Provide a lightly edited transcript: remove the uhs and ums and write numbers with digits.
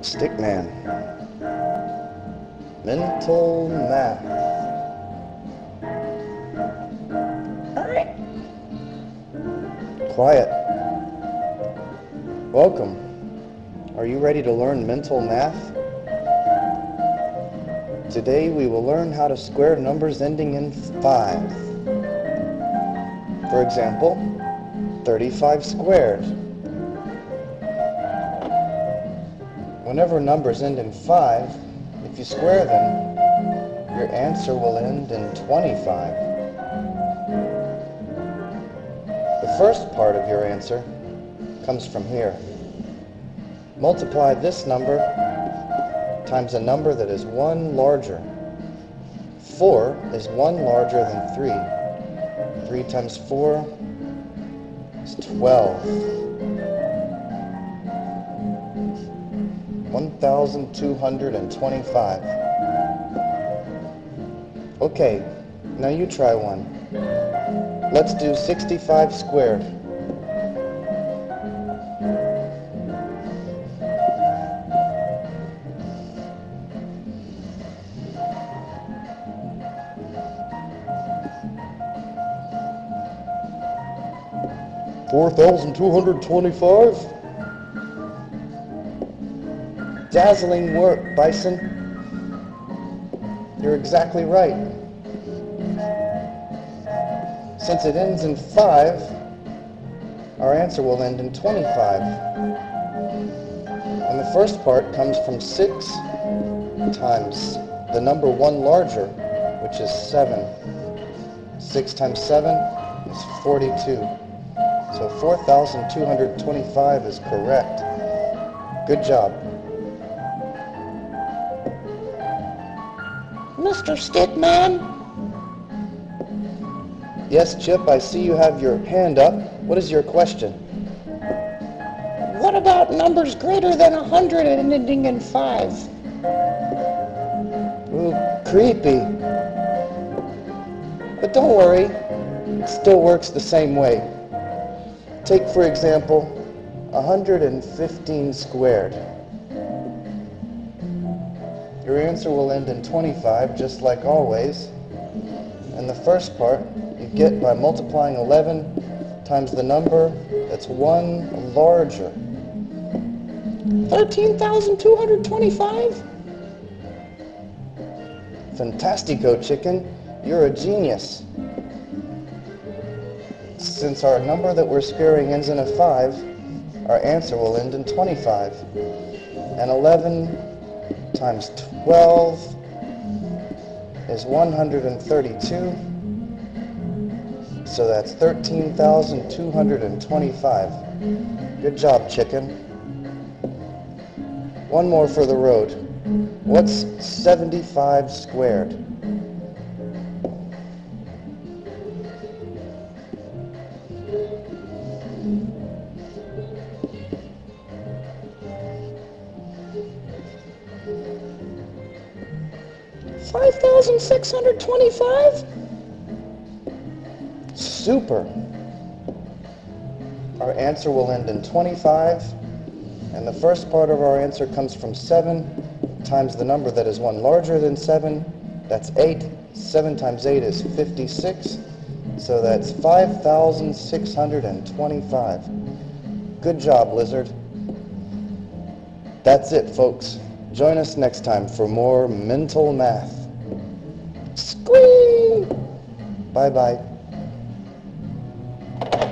Stickman. Mental math. Alright. Quiet. Welcome. Are you ready to learn mental math? Today we will learn how to square numbers ending in 5. For example, 35 squared. Whenever numbers end in 5, if you square them, your answer will end in 25. The first part of your answer comes from here. Multiply this number times a number that is 1 larger. 4 is 1 larger than 3. 3 times 4 is 12. 1,225. Okay, now you try one. Let's do 65 squared. $4,225. Dazzling work, Bison. You're exactly right. Since it ends in 5, our answer will end in 25. And the first part comes from 6 times the number 1 larger, which is 7. 6 times 7 is 42. So 4,225 is correct. Good job. Mr. Stickman? Yes, Chip, I see you have your hand up. What is your question? What about numbers greater than 100 and ending in 5? Ooh, creepy. But don't worry, it still works the same way. Take, for example, 115 squared. Your answer will end in 25, just like always. And the first part you get by multiplying 11 times the number that's 1 larger. 13,225? Fantastico, chicken. You're a genius. Since our number that we're squaring ends in a 5, our answer will end in 25. And 11 times 12 is 132. So that's 13,225. Good job, chicken. One more for the road. What's 75 squared? $5,625? Super. Our answer will end in 25, and the first part of our answer comes from 7 times the number that is 1 larger than 7. That's 8. 7 times 8 is 56. So that's 5,625. Good job, Lizard. That's it, folks. Join us next time for more mental math. Squeak! Bye-bye.